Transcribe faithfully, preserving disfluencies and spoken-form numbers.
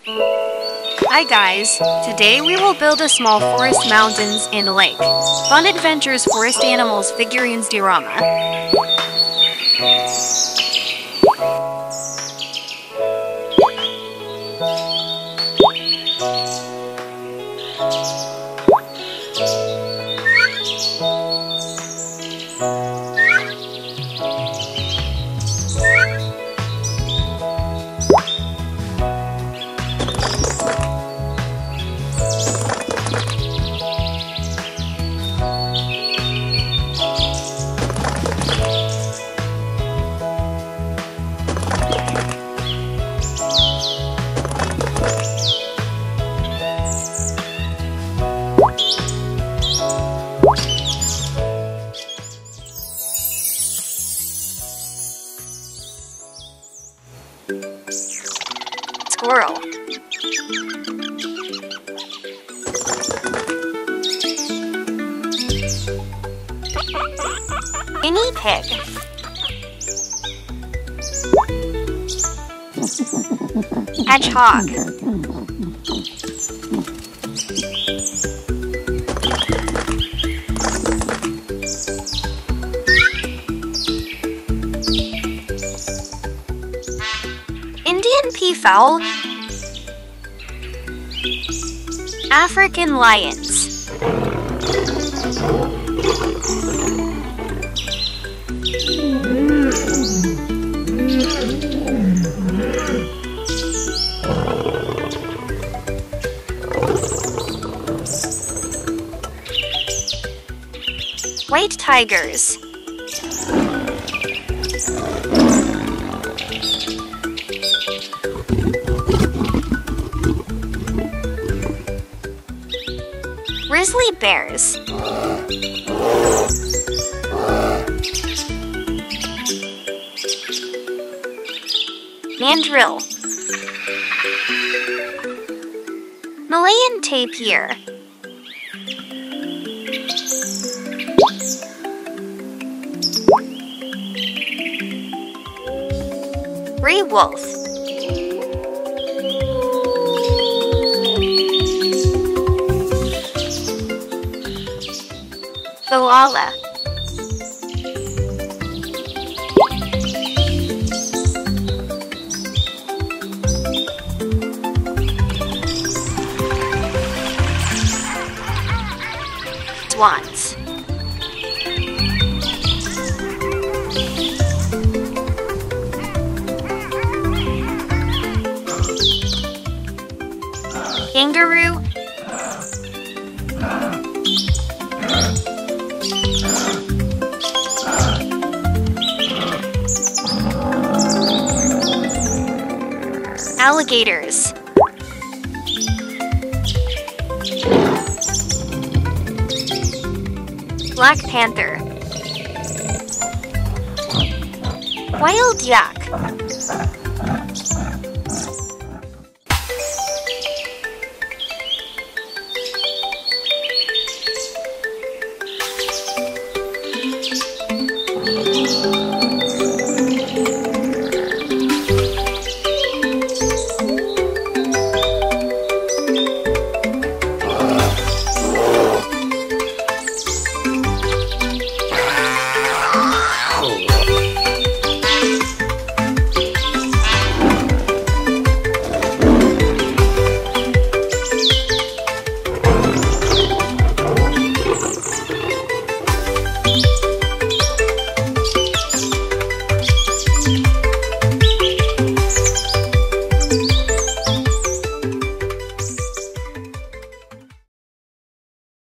Hi guys! Today we will build a small forest mountains and a lake. Fun Adventures Forest Animals Figurines Diorama. Squirrel. Guinea pig. Hedgehog. Indian peafowl. African lions. White tigers. Grizzly bears. Mandrill. Malayan tapir. Gray wolf. Koala. Swans. Kangaroo. Alligators. Black panther. Wild yak.